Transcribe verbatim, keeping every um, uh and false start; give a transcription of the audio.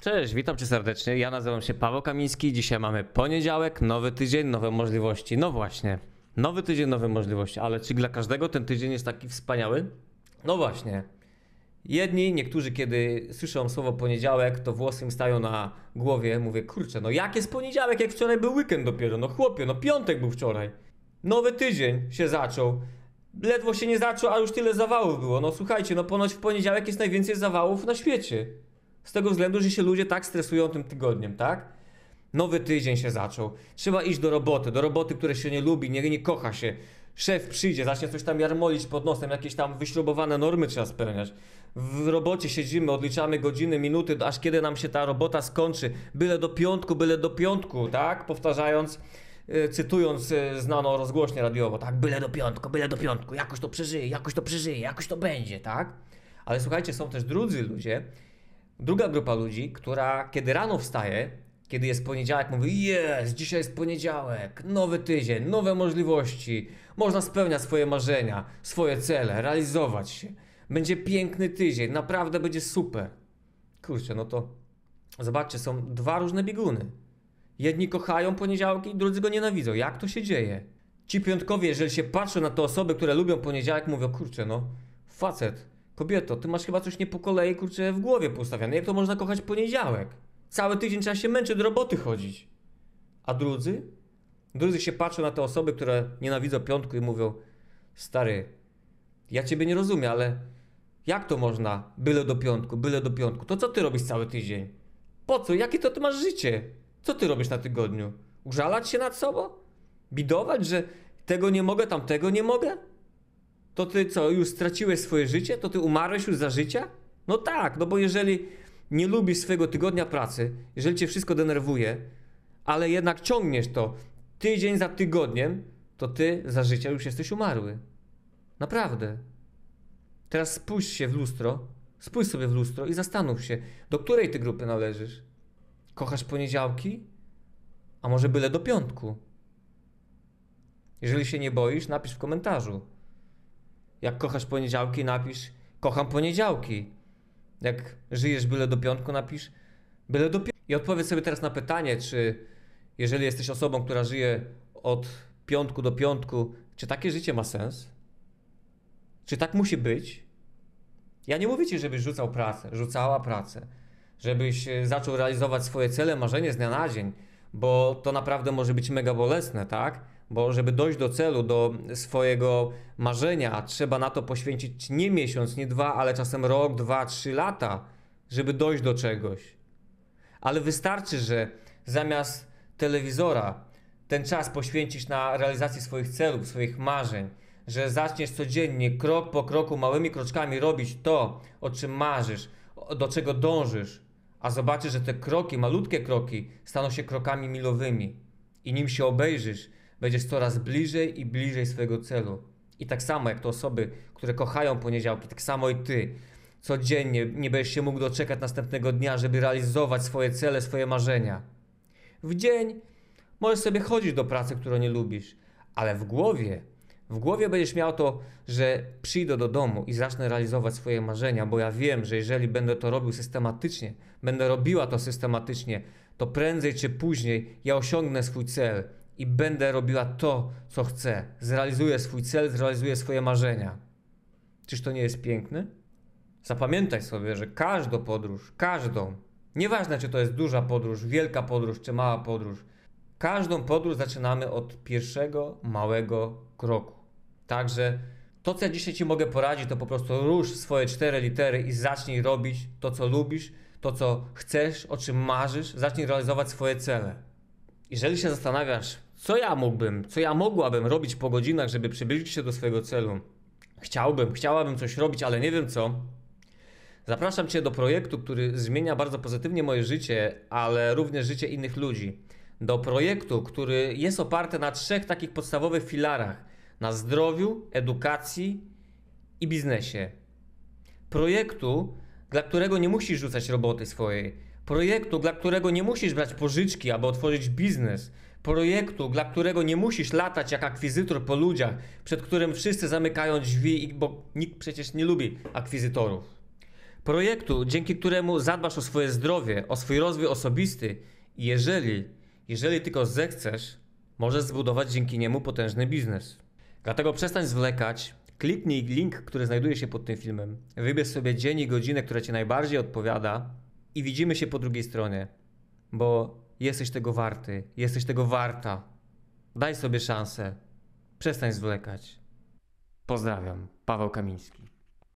Cześć, witam cię serdecznie. Ja nazywam się Paweł Kamiński. Dzisiaj mamy poniedziałek, nowy tydzień, nowe możliwości. No właśnie, nowy tydzień, nowe możliwości. Ale czy dla każdego ten tydzień jest taki wspaniały? No właśnie. Jedni, niektórzy, kiedy słyszą słowo poniedziałek, to włosy im stają na głowie. Mówię, kurczę, no jak jest poniedziałek, jak wczoraj był weekend dopiero? No chłopie, no piątek był wczoraj. Nowy tydzień się zaczął. Ledwo się nie zaczął, a już tyle zawałów było. No słuchajcie, no ponoć w poniedziałek jest najwięcej zawałów na świecie. Z tego względu, że się ludzie tak stresują tym tygodniem, tak? Nowy tydzień się zaczął. Trzeba iść do roboty, do roboty, które się nie lubi, nie, nie kocha się. Szef przyjdzie, zacznie coś tam jarmolić pod nosem, jakieś tam wyśrubowane normy trzeba spełniać. W robocie siedzimy, odliczamy godziny, minuty, aż kiedy nam się ta robota skończy. Byle do piątku, byle do piątku, tak? Powtarzając, yy, cytując yy, znaną rozgłośnię radiową, tak? Byle do piątku, byle do piątku, jakoś to przeżyje, jakoś to przeżyje, jakoś to będzie, tak? Ale słuchajcie, są też drudzy ludzie, druga grupa ludzi, która kiedy rano wstaje, kiedy jest poniedziałek, mówi: jest, dzisiaj jest poniedziałek, nowy tydzień, nowe możliwości, można spełniać swoje marzenia, swoje cele, realizować się. Będzie piękny tydzień, naprawdę będzie super. Kurczę, no to zobaczcie, są dwa różne bieguny. Jedni kochają poniedziałki, drudzy go nienawidzą. Jak to się dzieje? Ci piątkowie, jeżeli się patrzą na te osoby, które lubią poniedziałek, mówią: kurczę, no facet, kobieto, ty masz chyba coś nie po kolei, kurczę, w głowie poustawiane. Jak to można kochać poniedziałek? Cały tydzień trzeba się męczyć, do roboty chodzić. A drudzy? Drudzy się patrzą na te osoby, które nienawidzą piątku i mówią: stary, ja ciebie nie rozumiem, ale jak to można? Byle do piątku, byle do piątku. To co ty robisz cały tydzień? Po co? Jakie to ty masz życie? Co ty robisz na tygodniu? Użalać się nad sobą? Bidować, że tego nie mogę, tamtego nie mogę? To ty co, już straciłeś swoje życie? To ty umarłeś już za życia? No tak, no bo jeżeli nie lubisz swojego tygodnia pracy, jeżeli cię wszystko denerwuje, ale jednak ciągniesz to tydzień za tygodniem, to ty za życia już jesteś umarły. Naprawdę. Teraz spójrz się w lustro, spójrz sobie w lustro i zastanów się, do której ty grupy należysz. Kochasz poniedziałki? A może byle do piątku? Jeżeli się nie boisz, napisz w komentarzu. Jak kochasz poniedziałki, napisz: kocham poniedziałki. Jak żyjesz byle do piątku, napisz: byle do piątku. I odpowiedz sobie teraz na pytanie, czy jeżeli jesteś osobą, która żyje od piątku do piątku, czy takie życie ma sens? Czy tak musi być? Ja nie mówię ci, żebyś rzucał pracę, rzucała pracę, żebyś zaczął realizować swoje cele, marzenie z dnia na dzień, bo to naprawdę może być mega bolesne, tak? Bo żeby dojść do celu, do swojego marzenia, trzeba na to poświęcić nie miesiąc, nie dwa, ale czasem rok, dwa, trzy lata, żeby dojść do czegoś. Ale wystarczy, że zamiast telewizora ten czas poświęcisz na realizację swoich celów, swoich marzeń, że zaczniesz codziennie, krok po kroku, małymi kroczkami robić to, o czym marzysz, do czego dążysz, a zobaczysz, że te kroki, malutkie kroki staną się krokami milowymi i nim się obejrzysz, będziesz coraz bliżej i bliżej swojego celu. I tak samo jak to osoby, które kochają poniedziałki, tak samo i ty. Codziennie nie będziesz się mógł doczekać następnego dnia, żeby realizować swoje cele, swoje marzenia. W dzień możesz sobie chodzić do pracy, którą nie lubisz, ale w głowie, w głowie będziesz miał to, że przyjdę do domu i zacznę realizować swoje marzenia, bo ja wiem, że jeżeli będę to robił systematycznie, będę robiła to systematycznie, to prędzej czy później ja osiągnę swój cel i będę robiła to, co chcę. Zrealizuję swój cel, zrealizuję swoje marzenia. Czyż to nie jest piękne? Zapamiętaj sobie, że każdą podróż, każdą, nieważne czy to jest duża podróż, wielka podróż czy mała podróż, każdą podróż zaczynamy od pierwszego małego kroku. Także to, co ja dzisiaj ci mogę poradzić, to po prostu rusz swoje cztery litery i zacznij robić to, co lubisz, to, co chcesz, o czym marzysz, zacznij realizować swoje cele. Jeżeli się zastanawiasz, co ja mógłbym, co ja mogłabym robić po godzinach, żeby przybliżyć się do swojego celu, chciałbym, chciałabym coś robić, ale nie wiem co, zapraszam cię do projektu, który zmienia bardzo pozytywnie moje życie, ale również życie innych ludzi. Do projektu, który jest oparty na trzech takich podstawowych filarach: na zdrowiu, edukacji i biznesie. Projektu, dla którego nie musisz rzucać roboty swojej. Projektu, dla którego nie musisz brać pożyczki, aby otworzyć biznes. Projektu, dla którego nie musisz latać jak akwizytor po ludziach, przed którym wszyscy zamykają drzwi, bo nikt przecież nie lubi akwizytorów. Projektu, dzięki któremu zadbasz o swoje zdrowie, o swój rozwój osobisty i jeżeli, jeżeli tylko zechcesz, możesz zbudować dzięki niemu potężny biznes. Dlatego przestań zwlekać, kliknij link, który znajduje się pod tym filmem, wybierz sobie dzień i godzinę, która Ci najbardziej odpowiada i widzimy się po drugiej stronie, bo jesteś tego warty, jesteś tego warta. Daj sobie szansę, przestań zwlekać. Pozdrawiam, Paweł Kamiński.